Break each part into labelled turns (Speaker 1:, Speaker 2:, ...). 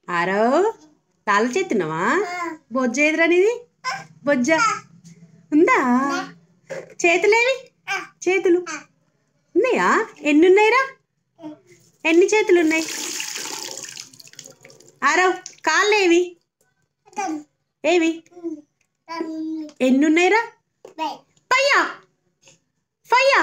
Speaker 1: ఆరవ్ తాళ చేస్తున్నావా? బొజ్జ ఎదురా నీది? బొజ్జ ఉందా? చేతులేవి? చేతులు ఉన్నాయా? ఎన్ని ఉన్నాయిరా? ఎన్ని చేతులు ఉన్నాయి? ఆరవ్ కాళ్ళు ఏవి? ఏవి? ఎన్ని ఉన్నాయిరా? పయ్యా ఫయ్యా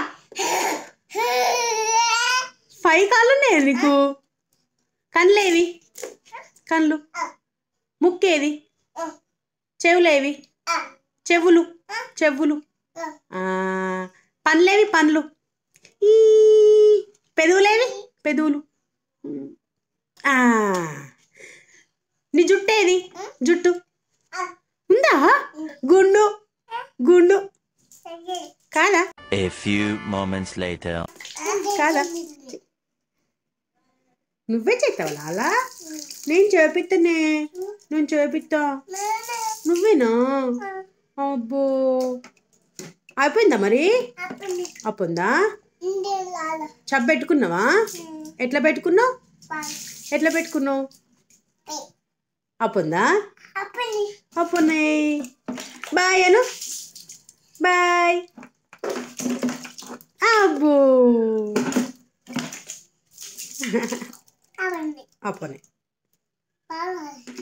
Speaker 1: 5 కాళ్ళు ఉన్నాయా నీకు? కళ్ళేవి? కళ్ళు. ముక్కేది? చెవులేవి? చెవులు. చెవులు. పండ్లేవి? పండ్లు. ఈ పెదవులేవి? పెదవులు. నీ జుట్టు ఏది? జుట్టు ఉందా? గుండు. గుండు కాదా?
Speaker 2: A few moments later.
Speaker 1: కాదా? నువ్వే చేస్తావు లాలా? నేను చేపిస్తానే. నేను చేపిస్తా. నువ్వేనా? అబ్బో అయిపోయిందా మరి? అయిపోయిందా? చబ్బు పెట్టుకున్నావా? ఎట్లా పెట్టుకున్నావు? ఎట్లా పెట్టుకున్నావు? అయిపోయిందా? అయిపోయినాయి. బాయ్ అను. బాయ్. అబ్బో అయిపోయినాయి.